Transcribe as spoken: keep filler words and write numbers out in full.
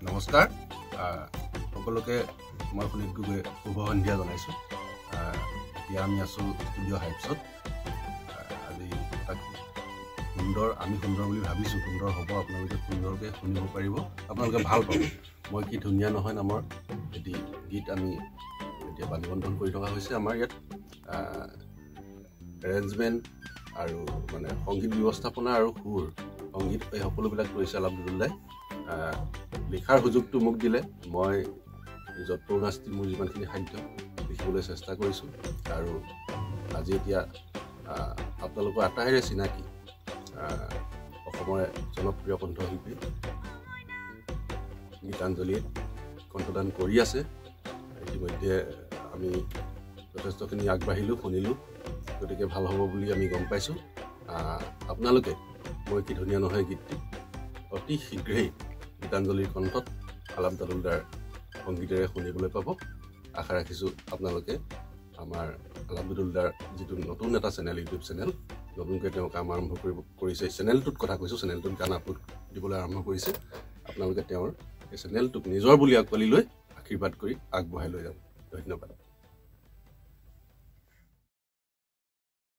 নমস্কাৰ সকলোকে মই সুনিত গগৈ শুভ সন্ধিয়া জনাইছোঁ এতিয়া আমি আছোঁ ষ্টুডিঅ' হাইভছত আজি এটা সুন্দৰ আমি সুন্দৰ বুলি ভাবিছোঁ সুন্দৰ হ'ব আপোনালোকে সুন্দৰকৈ শুনিব পাৰিব আপোনালোকে ভাল পাব মই কি ধুনীয়া নহয় নামৰ এটি গীত আমি এতিয়া বাণীবন্ধন কৰি থকা হৈছে আমাৰ ইয়াত এৰেঞ্জমেণ্ট আৰু মানে সংগীত ব্যৱস্থাপনা আৰু সুৰ সংগীত এই সকলোবিলাক কৰিছে আলাপ দুদুলদাই লিখাৰ সুযোগটো মোক দিলে মই যৎপৰোনাস্তি মোৰ যিমানখিনি সাধ্য লিখিবলৈ চেষ্টা কৰিছোঁ আৰু আজি এতিয়া আপোনালোকৰ আটাইৰে চিনাকি অসমৰে জনপ্ৰিয় কণ্ঠশিল্পী গীতাঞ্জলীয়ে কণ্ঠদান কৰি আছে ইতিমধ্যে আমি যথেষ্টখিনি আগবাঢ়িলোঁ শুনিলোঁ গতিকে ভাল হ'ব বুলি আমি গম পাইছোঁ আপোনালোকে মই কি ধুনীয়া নহয় গীতটি অতি শীঘ্ৰেই গীতাঞ্জলীৰ কণ্ঠত আলাপ দুদুলদাৰ সংগীতেৰে শুনিবলৈ পাব আশা ৰাখিছোঁ আপোনালোকে আমাৰ আলাপ দুদুলদাৰ যিটো নতুন এটা চেনেল ইউটিউব চেনেল নতুনকৈ তেওঁ কাম আৰম্ভ কৰিব কৰিছে চেনেলটোত কথা কৈছোঁ চেনেলটোত গান আপলোড দিবলৈ আৰম্ভ কৰিছে আপোনালোকে তেওঁৰ এই চেনেলটোক নিজৰ বুলি আঁকোৱালি লৈ আশীৰ্বাদ কৰি আগবঢ়াই লৈ যাব ধন্যবাদ